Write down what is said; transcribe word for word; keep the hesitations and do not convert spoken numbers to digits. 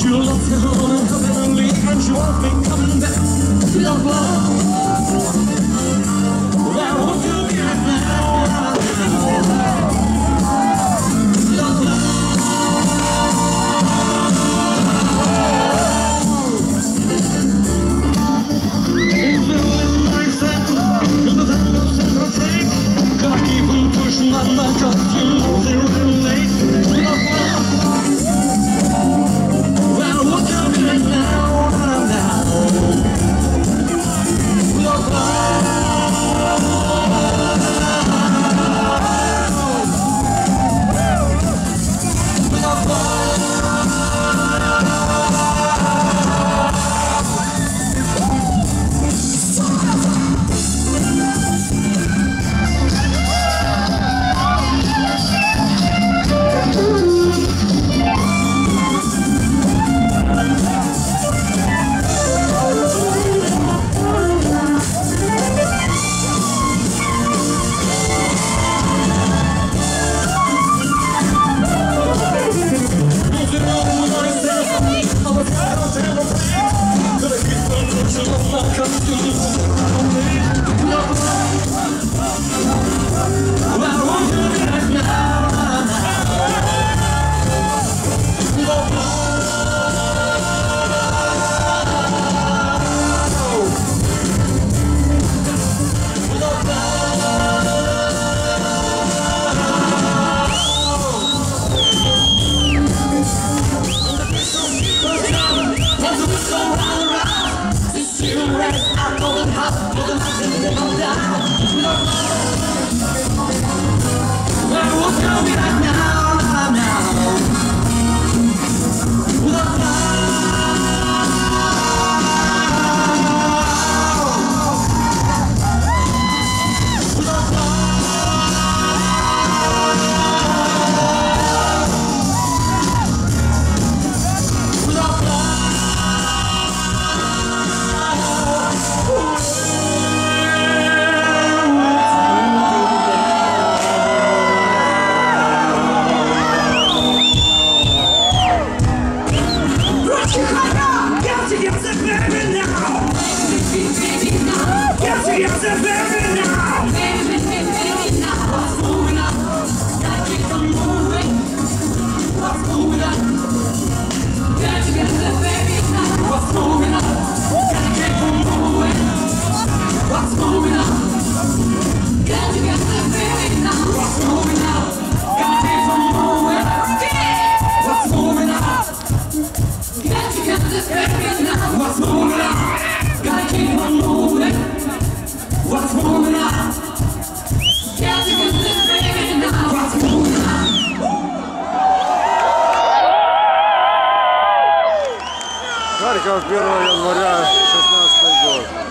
She loves it all and heavenly, and she wants me coming back. Love, love. Well, won't you be right now? Love, love. Gotta keep on pushing my luck, 'cause you know they're running late. Love, love. Well, won't you be right now? Now. Love, love. Харьков, первого января шестнадцатый год.